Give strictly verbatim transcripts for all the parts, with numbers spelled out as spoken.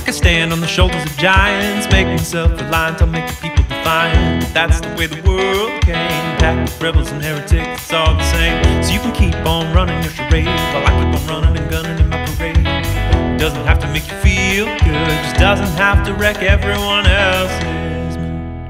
I stand on the shoulders of giants, making self-reliant, I'll make the people defiant. That's the way the world came, packed with rebels and heretics, it's all the same. So you can keep on running your charade while I keep on running and gunning in my parade. It doesn't have to make you feel good, just doesn't have to wreck everyone else's mood.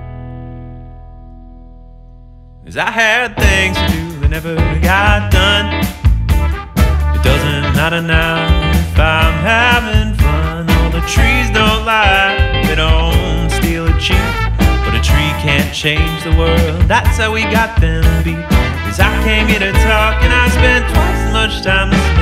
'Cause I had things to do that never got done. It doesn't matter now if I'm having fun. All the trees don't lie, they don't steal or cheat, but a tree can't change the world, that's how we got them beat. 'Cause I can't get her talking, I spent twice as much time listening